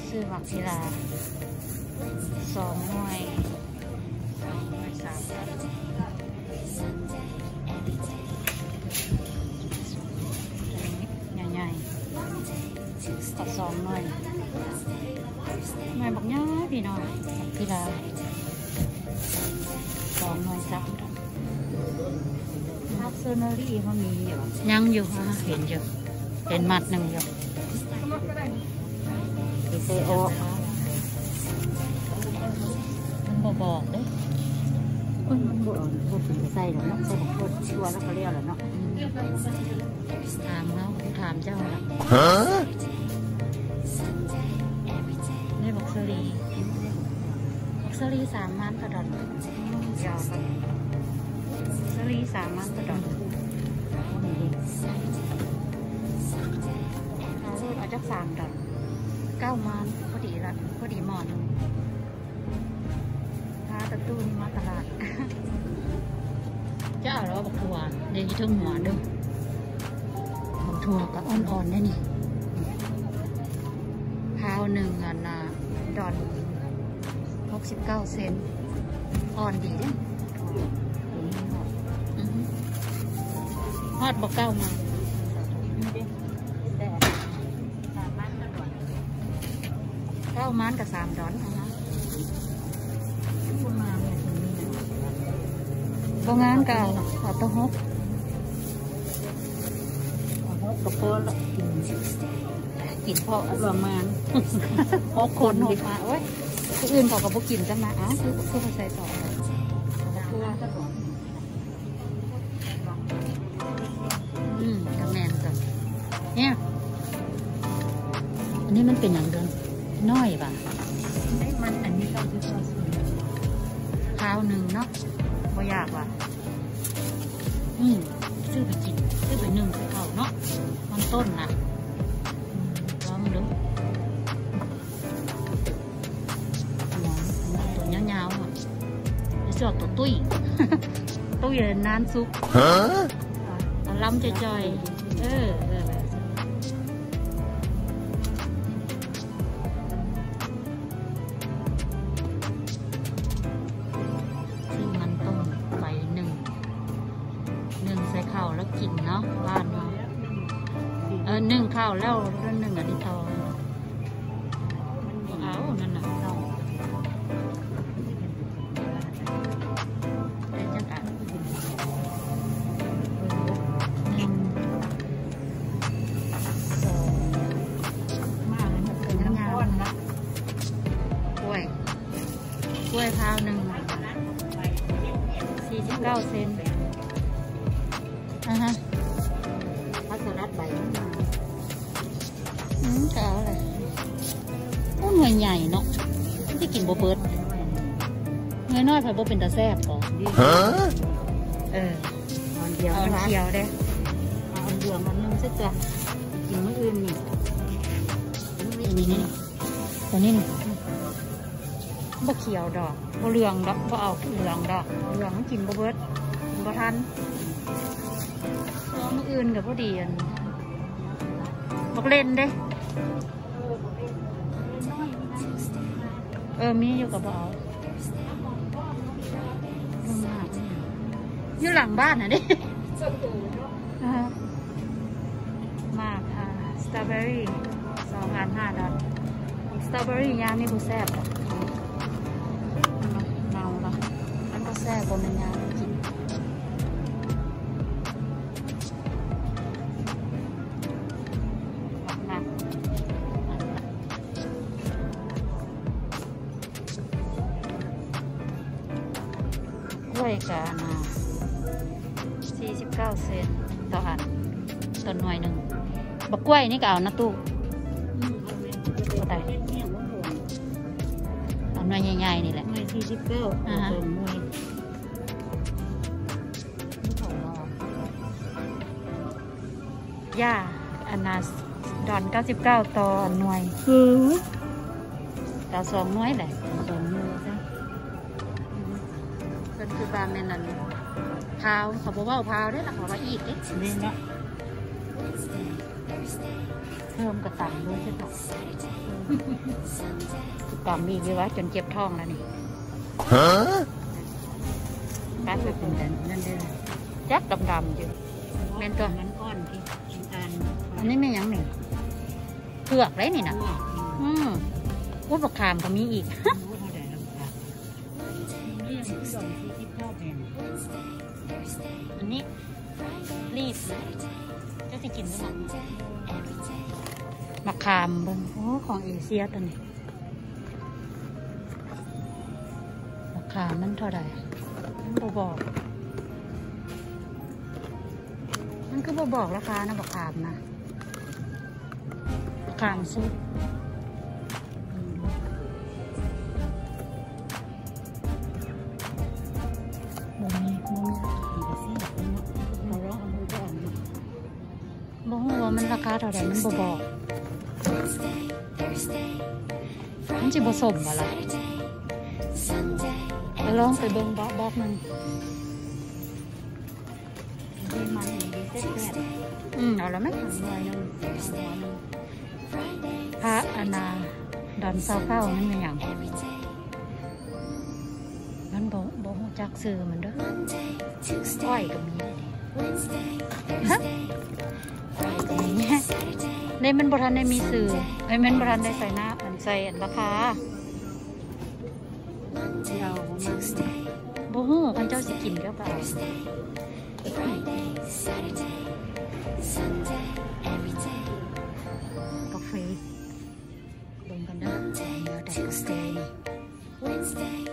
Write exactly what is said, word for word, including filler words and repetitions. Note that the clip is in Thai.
ซื้อหมักศิลาสองหน่วยสามใหญ่ๆตัดสองหน่วยหน่วยบักย่าพี่น้องศิลาสองหน่วยสามมักเซอร์เนอรี่เขามีอยู่ยังอยู่ฮะเห็นอยู่เห็นมัดหนึ่งอยู่ที่เซโอมันบอกบอกเลยมันบอกพูดถึงใส่หรอเนาะใส่ของพูดชัวแล้วเขาเรียกหรอเนาะถามเขาถามเจ้าละนี่บอกสลีบอกสลีสามมันกระดอนยาวกันสลีสามมันกระดอนเอาเลยเอาจักสามดอนเก้ามันพอดีละพอดีหมอนพาตะตู้นี่มาตลาดจะเอาแล้วบักถั่วเดี๋ยวจะทุ่งหัวด้วยบักถั่วกับอ่อนๆได้นี่พาวหนึ่งอันน่ะดอนหกสิบเก้าเซนอ่อนดีเนี่ยฮอดบักเก้ามาเก้ามันกับสามดอนนะบางงานกับเอาตัวฮกฮกกับเพื่อนละกินพอประมาณฮกคนหกมาโอ้ยคนอื่นเขาก็บ่กินกันมาอ้าวคือคือเขาใส่ต่ออืมกระแมนก่อนเนี่ยอันนี้มันเป็นอย่างเดิมน้อยป่ะมันอันนี้เราคือข้าวหนึ่งเนาะบ่ยากว่ะอืมซื้อไปกินซื้อไปหนึ่งไปเขาเนาะมันต้นนะลองดูตัวยาวๆอ่ะจะชอบตัวตุ้ยตุ้ยเลยนานซุปเอาล้ำจ่อยๆเออเออข้าวแล้วกินเนาะบ้านเนาะเออนึ่งข้าวแล้วแล้วนึ่งอันนี้ทองเอานั่นน่ะเราได้จังอ่ะหนึ่งสองมาเลยมันเป็นน้ำยาละกล้วยกล้วยพาวหนึ่งสี่สิบเก้าเซนอ่าฮะพักสลัดใบอืมจะเอาอะไรอุ้นหน่วยใหญ่เนาะที่กินโบเบิร์ดเงยน้อยไผ่โบเป็นตาแซ่บก่อนเอออ่อนเดียวอ่อนเดียวเด้อ่อนเดียวมันนุ่มสักตัวกินมื้ออื่นนี่นี่นี่ตัวนี้นี่บะเขียวดอกบะเหลืองดอกบะเอาเหลืองดอกเหลืองกินโบเบิร์ดบะทันมืออื่นกับพอดีอันบอกเล่นเด้เออมีอยู่กับเบาอยู่หลังบ้านนะเด้มากอ่าสตรอเบอรี่สองพันห้าดอลสตรอเบอรี่ยางนี่บุแซ่บเนาละมันก็แซ่บบนยางกินกล้วยกานาสี่สิบเก้าเซนต่ออันต้นหน่วยหนึ่งบักกล้วยนี่ก็เอานะตู้ก็ได้เอาหน่วยใหญ่ๆนี่แหละหน่วยสี่สิบเก้าอ่าฮะหน่วยย่าอันนาดอนเก้าสิบเก้าต่อหน่วยคือต่อสองหน่วยแหละสองหน่วยใช่เป็นคือบาเมนนั่นพาวเขาบอกว่าพาวได้หรอเขาว่าอีกเอ๊ะนี่นะเพิ่มกระตังด้วยใช่ไหมกำมีกี่วะจนเจ็บท้องแล้วนี่ป้าไปเป็นนั่นได้เลยยักษ์ดำๆอยู่แม่นตัวนั้นก้อนที่อันนี้ไม่ยังหนึ่งเผือกไรนี่นะอืมวุ้นบักขามก็มีอีกอันนี้รีบจะสิกินด้วยมะขามเบิ้งโอ้ของเอเชียตัวนี้มะขามมันเท่าไหร่มันบ่บอกมันก็บ่บอกราคานะมะขามนะมะขามซุปบ่มีบ่มีเขาร้องเอามือก่อนบ่ฮู้ว่ามันราคาเท่าไหร่มันบ่บอกมันจะผสมอะไรไปลองไปเบิ่งบล็อกบล็อกหนึ่งอืมเอาแล้วไหมหน่อยนึงพระอนาดอนเศร้าเก้ามันเป็นอย่างมันบอกบอกจักซื้อมันด้วยอ้อยก็มีฮะอ้อยก็มีในมันบรันได้มีสื่อไอ้มันบรันได้ใส่หน้าอันใส่อันราคาเราบ่ฮู้คันเจ้าสิกินก็เปล่ากาแฟลงกันเด้อเดี๋ยวแต่กาแฟ